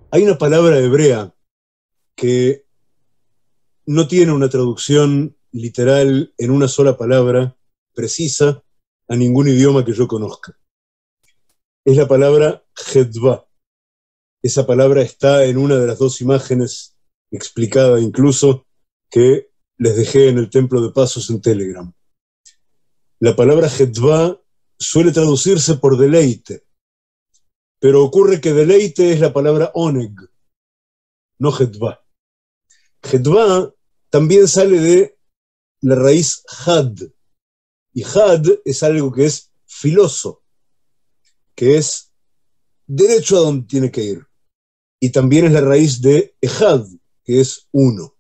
Hay una palabra hebrea que no tiene una traducción literal en una sola palabra precisa a ningún idioma que yo conozca. Es la palabra Hedva. Esa palabra está en una de las dos imágenes, explicada incluso, que les dejé en el Templo de Pasos en Telegram. La palabra Hedva suele traducirse por deleite, pero ocurre que deleite es la palabra oneg, no Hedva. Hedva también sale de la raíz had, y had es algo que es filoso, que es derecho a donde tiene que ir, y también es la raíz de ejad, que es uno.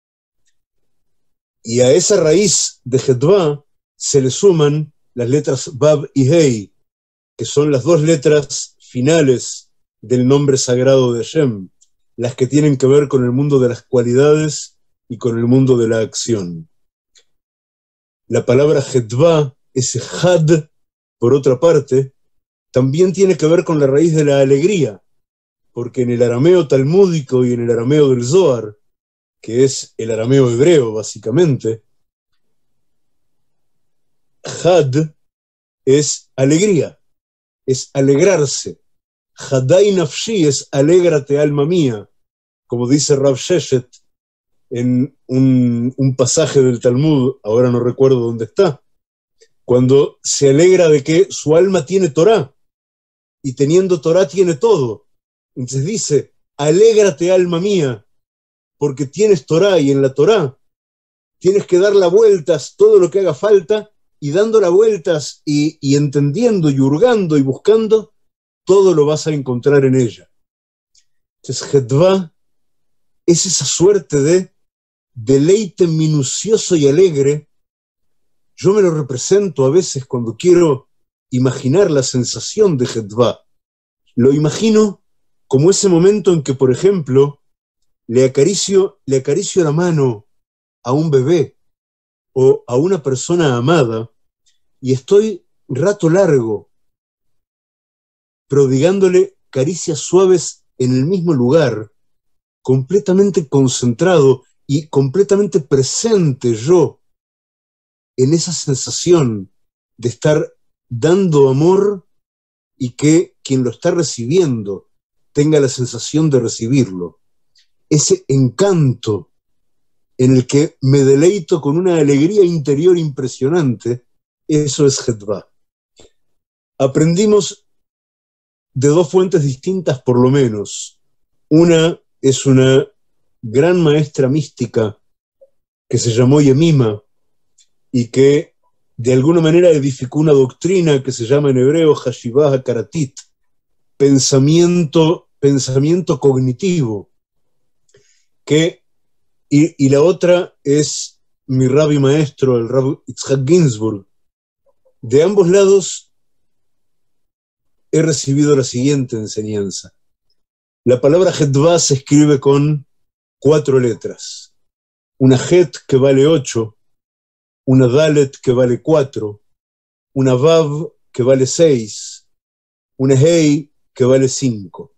Y a esa raíz de Hedva se le suman las letras Vav y Hei, que son las dos letras finales del nombre sagrado de Hashem, las que tienen que ver con el mundo de las cualidades y con el mundo de la acción. La palabra Hedva, ese had, por otra parte, también tiene que ver con la raíz de la alegría, porque en el arameo talmúdico y en el arameo del Zohar, que es el arameo hebreo básicamente, had es alegría, es alegrarse. Hadai nafshi es alégrate alma mía, como dice Rav Sheshet en un pasaje del Talmud, ahora no recuerdo dónde está, cuando se alegra de que su alma tiene Torá, y teniendo Torá tiene todo. Entonces dice, alégrate alma mía, porque tienes Torá, y en la Torá tienes que dar las vueltas todo lo que haga falta, y dando las vueltas y entendiendo y hurgando y buscando, todo lo vas a encontrar en ella. Entonces Hedva es esa suerte de deleite minucioso y alegre. Yo me lo represento a veces cuando quiero imaginar la sensación de Hedva. Lo imagino como ese momento en que, por ejemplo, le acaricio la mano a un bebé o a una persona amada y estoy rato largo prodigándole caricias suaves en el mismo lugar, completamente concentrado y completamente presente yo en esa sensación de estar dando amor y que quien lo está recibiendo tenga la sensación de recibirlo. Ese encanto en el que me deleito con una alegría interior impresionante, eso es Hedva. Aprendimos de dos fuentes distintas por lo menos. Una es una gran maestra mística que se llamó Yemima y que de alguna manera edificó una doctrina que se llama en hebreo Hashivah HaKaratit, pensamiento cognitivo, y la otra es mi rabbi maestro, el Rav Yitzhak Ginsburg. De ambos lados he recibido la siguiente enseñanza. La palabra Hedva se escribe con 4 letras. Una Het que vale 8, una Dalet que vale 4, una Vav que vale 6, una Hei que vale 5.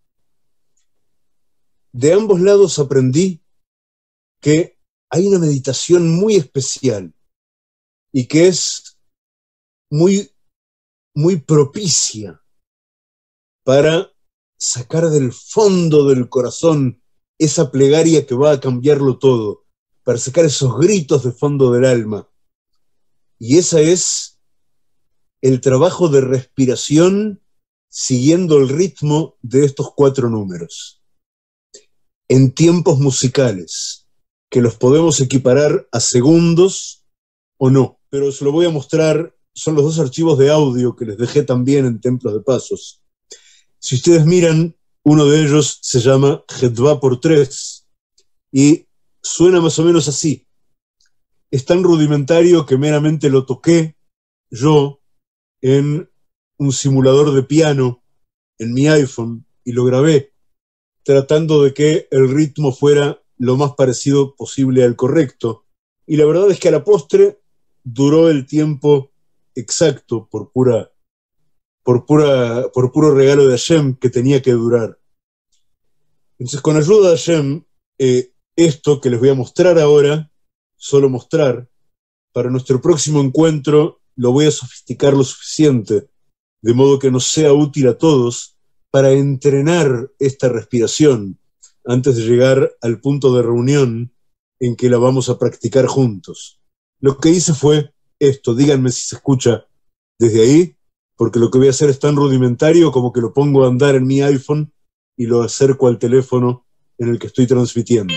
De ambos lados aprendí que hay una meditación muy especial y que es muy, muy propicia para sacar del fondo del corazón esa plegaria que va a cambiarlo todo, para sacar esos gritos de fondo del alma. Y ese es el trabajo de respiración siguiendo el ritmo de estos 4 números. En tiempos musicales, que los podemos equiparar a segundos o no, pero se lo voy a mostrar, son los 2 archivos de audio que les dejé también en Templos de Pasos. Si ustedes miran, uno de ellos se llama Hedva por 3 y suena más o menos así. Es tan rudimentario que meramente lo toqué yo en un simulador de piano en mi iPhone y lo grabé, tratando de que el ritmo fuera lo más parecido posible al correcto. Y la verdad es que a la postre duró el tiempo exacto por puro regalo de Hashem que tenía que durar. Entonces, con ayuda de Hashem, esto que les voy a mostrar ahora, solo mostrar, para nuestro próximo encuentro lo voy a sofisticar lo suficiente, de modo que nos sea útil a todos para entrenar esta respiración antes de llegar al punto de reunión en que la vamos a practicar juntos. Lo que hice fue esto, díganme si se escucha desde ahí, porque lo que voy a hacer es tan rudimentario como que lo pongo a andar en mi iPhone y lo acerco al teléfono en el que estoy transmitiendo.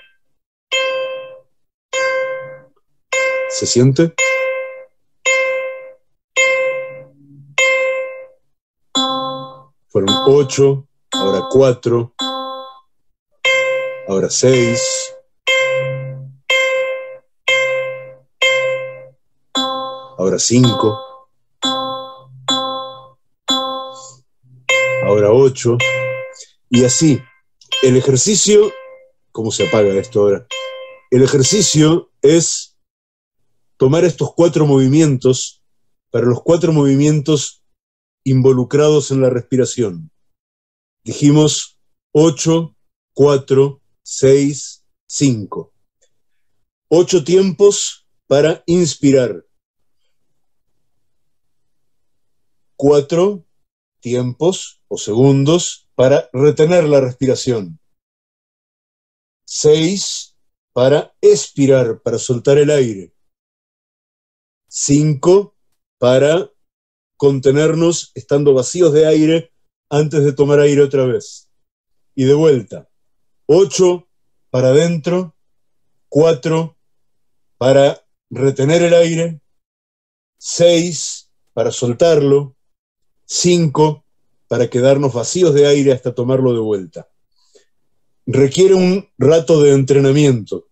¿Se siente? Fueron 8, ahora 4, ahora 6, ahora 5, ahora 8, y así. El ejercicio, ¿cómo se apaga esto ahora? El ejercicio es tomar estos 4 movimientos para los 4 movimientos involucrados en la respiración. Dijimos 8, 4, 6, 5. 8 tiempos para inspirar. 4 tiempos o segundos para retener la respiración. 6 para expirar, para soltar el aire. 5 para contenernos estando vacíos de aire antes de tomar aire otra vez. Y de vuelta. 8 para adentro, 4 para retener el aire, 6 para soltarlo, 5 para quedarnos vacíos de aire hasta tomarlo de vuelta. Requiere un rato de entrenamiento.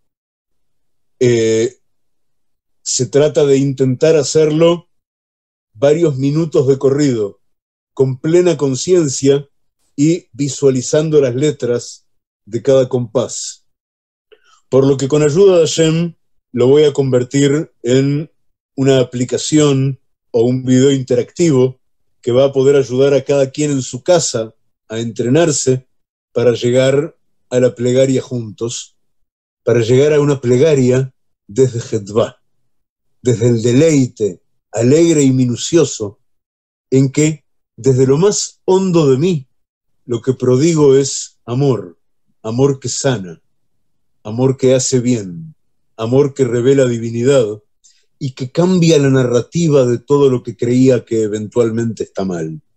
Se trata de intentar hacerlo varios minutos de corrido, con plena conciencia y visualizando las letras de cada compás. Por lo que con ayuda de Hashem lo voy a convertir en una aplicación o un video interactivo que va a poder ayudar a cada quien en su casa a entrenarse para llegar a la plegaria juntos, para llegar a una plegaria desde Jedvá, desde el deleite alegre y minucioso, en que desde lo más hondo de mí lo que prodigo es amor, amor que sana, amor que hace bien, amor que revela divinidad y que cambia la narrativa de todo lo que creía que eventualmente está mal.